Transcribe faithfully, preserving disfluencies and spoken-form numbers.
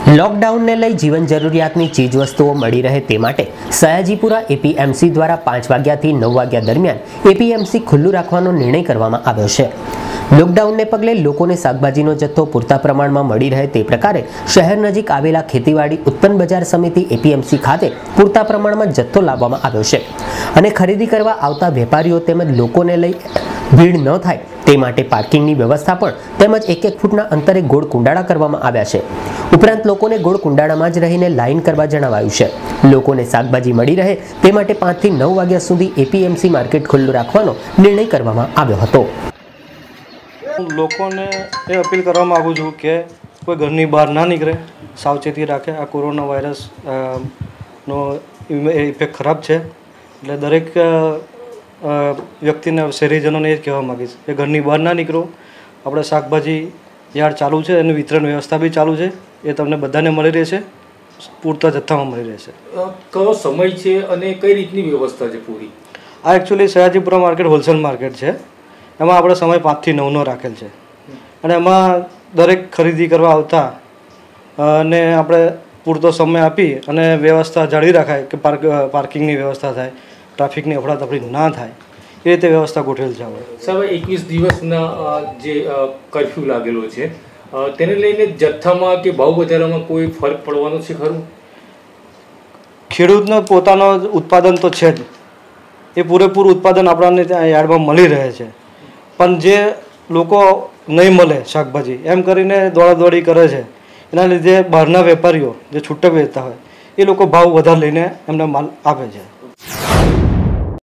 લોકડાઉનને લઈ જીવન જરૂરિયાતની ચીજવસ્તુઓ મળી રહે તે માટે સયાજીપુરા એપીએમસી દ્વારા પાંચ વાગ્યાથી નવ વાગ્યા દરમિયાન એપીએમસી ખુલ્લું રાખવાનો નિર્ણય કરવામાં આવ્યો છે। લોકડાઉનને પગલે લોકોને શાકભાજીનો જથ્થો પૂરતા પ્રમાણમાં મળી રહે તે પ્રકારે શહેર નજીક આવેલા ખેતીવાડી ઉત્પન્ન બજાર સમિતિ એપીએમસી ખાતે પૂરતા પ્રમાણમાં જથ્થો લાવવામાં આવ્યો છે અને ખરીદી કરવા આવતા વેપારીઓ તેમજ લોકોને લઈ ભીડ ન થાય તે માટે પાર્કિંગની વ્યવસ્થા પણ તેમજ એક એક ફૂટના અંતરે ગોળ કુંડાળા કરવામાં આવ્યા છે। ઉપરાંત લોકોને ગોળ કુંડાળામાં જ રહીને લાઈન કરવા જણાવાયું છે। લોકોને શાકભાજી મળી રહે તે માટે પાંચથી નવ વાગ્યા સુધી એપીએમસી માર્કેટ ખુલ્લું રાખવાનો નિર્ણય કરવામાં આવ્યો હતો। લોકોને એ અપીલ કરવા માગું છું કે કોઈ ઘરની બહાર ના નીકળે, સાવચેતી રાખે। આ કોરોના વાયરસ નો ઇફેક્ટ ખરાબ છે, એટલે દરેક વ્યક્તિને શહેરીજનોને એ જ કહેવા માગીશ કે ઘરની બહાર ના નીકળો। આપણે શાકભાજી યાર્ડ ચાલુ છે, એની વિતરણ વ્યવસ્થા બી ચાલુ છે, એ તમને બધાને મળી રહેશે, પૂરતા જથ્થામાં મળી રહેશે। કયો સમય છે અને કઈ રીતની વ્યવસ્થા છે પૂરી? આ actually Sayajipura market wholesale market છે, એમાં આપણે સમય પાંચથી નવનો રાખેલ છે અને એમાં દરેક ખરીદી કરવા આવતા અને આપણે પૂરતો સમય આપી અને વ્યવસ્થા જાળવી રાખાય કે પાર્ક પાર્કિંગની વ્યવસ્થા થાય, ટ્રાફિકની અફડાતફડી ના થાય, એ રીતે વ્યવસ્થા ગોઠવેલ છે આપણે। સાહેબ, એકવીસ દિવસના જે કર્ફ્યુ લાગેલો છે તેને લઈને જથ્થામાં કે ભાવ વધારામાં કોઈ ફરક પડવાનો છે ખરું? ખેડૂતનો પોતાનો ઉત્પાદન તો છે જ, એ પૂરેપૂરું ઉત્પાદન આપણને ત્યાં યાર્ડમાં મળી રહે છે, પણ જે લોકો નહીં મળે શાકભાજી એમ કરીને દોડાદોડી કરે છે, એના લીધે બહારના વેપારીઓ જે છૂટક વેચતા હોય એ લોકો ભાવ વધારે લઈને એમને માલ આપે છે।